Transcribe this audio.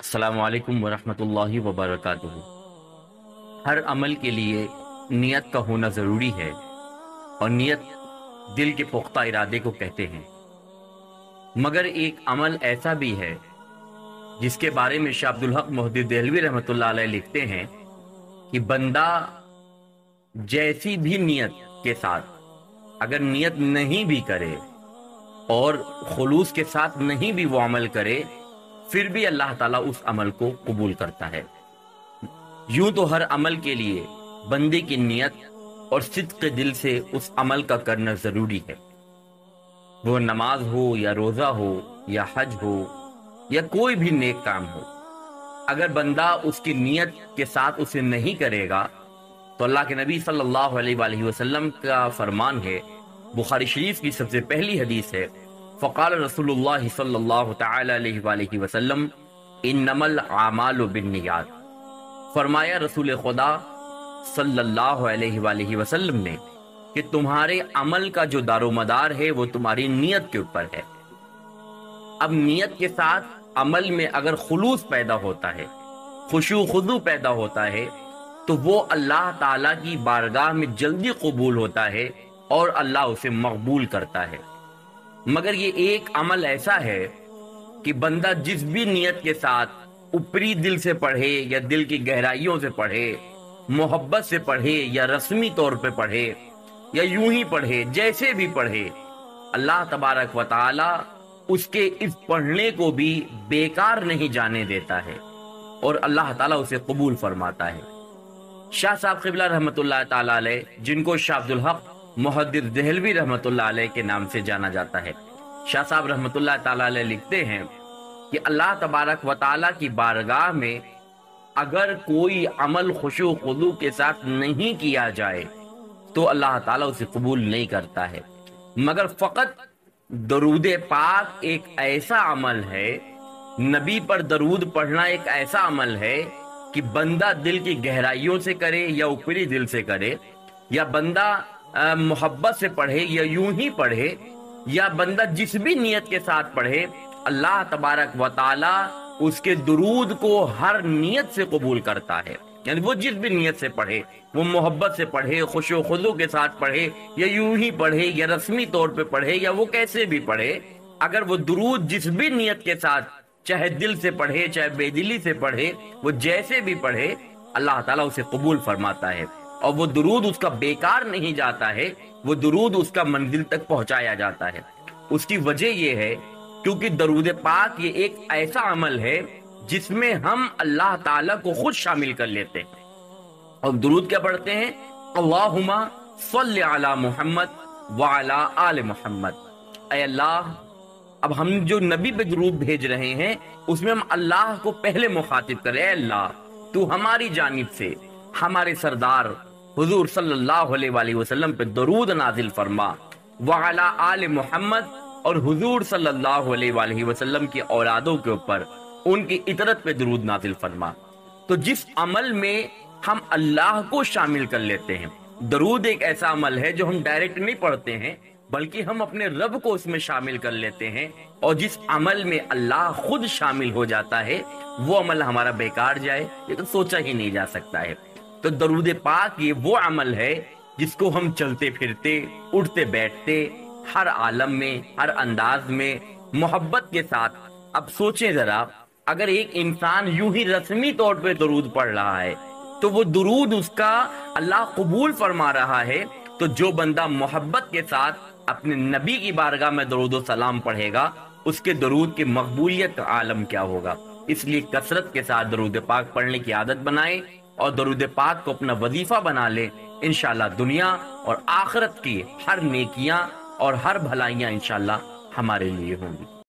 السلام علیکم ورحمۃ اللہ وبرکاتہ۔ ہر عمل کے لیے نیت کا ہونا ضروری ہے، اور نیت دل کے پختہ ارادے کو کہتے ہیں۔ مگر ایک عمل ایسا بھی ہے جس کے بارے میں شاہ عبدالحق محدث دہلوی رحمۃ اللہ علیہ لکھتے ہیں کہ بندہ جیسی بھی نیت کے ساتھ اگر نیت نہیں بھی کرے اور خلوص کے ساتھ نہیں بھی وہ عمل کرے، پھر بھی اللہ تعالیٰ اس عمل کو قبول کرتا ہے۔ یوں تو ہر عمل کے لیے بندے کی نیت اور صدق دل سے اس عمل کا کرنا ضروری ہے، وہ نماز ہو یا روزہ ہو یا حج ہو یا کوئی بھی نیک کام ہو۔ اگر بندہ اس کی نیت کے ساتھ اسے نہیں کرے گا تو اللہ کے نبی صلی اللہ علیہ وآلہ وسلم کا فرمان ہے، بخاری شریف کی سب سے پہلی حدیث ہے، فقال رسول اللہ صلی اللہ تعالی علیہ وآلہ وسلم انما الاعمال بالنیات۔ فرمایا رسول خدا صلی اللہ علیہ وآلہ وسلم نے کہ تمہارے عمل کا جو دار و مدار ہے وہ تمہاری نیت کے اوپر ہے۔ اب نیت کے ساتھ عمل میں اگر خلوص پیدا ہوتا ہے، خشوع خضوع پیدا ہوتا ہے، تو وہ اللہ تعالیٰ کی بارگاہ میں جلدی قبول ہوتا ہے اور اللہ اسے مقبول کرتا ہے۔ مگر یہ ایک عمل ایسا ہے کہ بندہ جس بھی نیت کے ساتھ اوپری دل سے پڑھے یا دل کی گہرائیوں سے پڑھے، محبت سے پڑھے یا رسمی طور پہ پڑھے یا یوں ہی پڑھے، جیسے بھی پڑھے، اللہ تبارک و تعالی اس کے اس پڑھنے کو بھی بیکار نہیں جانے دیتا ہے اور اللہ تعالیٰ اسے قبول فرماتا ہے۔ شاہ صاحب قبلہ رحمۃ اللہ تعالی علیہ، جن کو شاہ عبدالحق محدث دہلوی رحمۃ اللہ علیہ کے نام سے جانا جاتا ہے، شاہ صاحب رحمۃ اللہ تعالی علیہ لکھتے ہیں کہ اللہ تبارک و تعالی کی بارگاہ میں اگر کوئی عمل خشوع خضوع کے ساتھ نہیں کیا جائے تو اللہ تعالیٰ اسے قبول نہیں کرتا ہے۔ مگر فقط درود پاک ایک ایسا عمل ہے، نبی پر درود پڑھنا ایک ایسا عمل ہے کہ بندہ دل کی گہرائیوں سے کرے یا اوپری دل سے کرے، یا بندہ محبت سے پڑھے یا یوں ہی پڑھے، یا بندہ جس بھی نیت کے ساتھ پڑھے، اللہ تبارک و تعالی اس کے درود کو ہر نیت سے قبول کرتا ہے۔ یعنی وہ جس بھی نیت سے پڑھے، وہ محبت سے پڑھے، خشوع و خضوع کے ساتھ پڑھے یا یوں ہی پڑھے یا رسمی طور پہ پڑھے یا وہ کیسے بھی پڑھے، اگر وہ درود جس بھی نیت کے ساتھ، چاہے دل سے پڑھے چاہے بے دلی سے پڑھے، وہ جیسے بھی پڑھے، اللہ تعالیٰ اسے قبول فرماتا ہے، اور وہ درود اس کا بیکار نہیں جاتا ہے، وہ درود اس کا منزل تک پہنچایا جاتا ہے۔ اس کی وجہ یہ ہے کیونکہ درود پاک یہ ایک ایسا عمل ہے جس میں ہم اللہ تعالیٰ کو خود شامل کر لیتے ہیں۔ اور درود کیا پڑھتے ہیں؟ اللہم صلی علی محمد وعلی آل محمد۔ اے اللہ، اب ہم جو نبی پہ درود بھیج رہے ہیں اس میں ہم اللہ کو پہلے مخاطب کریں، اے اللہ تو ہماری جانب سے ہمارے سردار حضور صلی اللہ علیہ وآلہ وسلم پہ درود نازل فرما، وعلی آل محمد، اور حضور صلی اللہ علیہ وآلہ وسلم کی اولادوں کے اوپر ان کی اطرت پہ درود نازل فرما۔ تو جس عمل میں ہم اللہ کو شامل کر لیتے ہیں، درود ایک ایسا عمل ہے جو ہم ڈائریکٹ نہیں پڑھتے ہیں بلکہ ہم اپنے رب کو اس میں شامل کر لیتے ہیں، اور جس عمل میں اللہ خود شامل ہو جاتا ہے وہ عمل ہمارا بیکار جائے یہ تو سوچا ہی نہیں جا سکتا ہے۔ تو درود پاک یہ وہ عمل ہے جس کو ہم چلتے پھرتے، اٹھتے بیٹھتے، ہر عالم میں، ہر انداز میں محبت کے ساتھ، اب سوچیں ذرا، اگر ایک انسان یوں ہی رسمی طور پہ درود پڑھ رہا ہے تو وہ درود اس کا اللہ قبول فرما رہا ہے، تو جو بندہ محبت کے ساتھ اپنے نبی کی بارگاہ میں درود و سلام پڑھے گا اس کے درود کی مقبولیت کا عالم کیا ہوگا۔ اس لیے کثرت کے ساتھ درود پاک پڑھنے کی عادت بنائیں اور درود پاک کو اپنا وظیفہ بنا لیں، انشاءاللہ دنیا اور آخرت کی ہر نیکیاں اور ہر بھلائیاں انشاءاللہ ہمارے لیے ہوں گی۔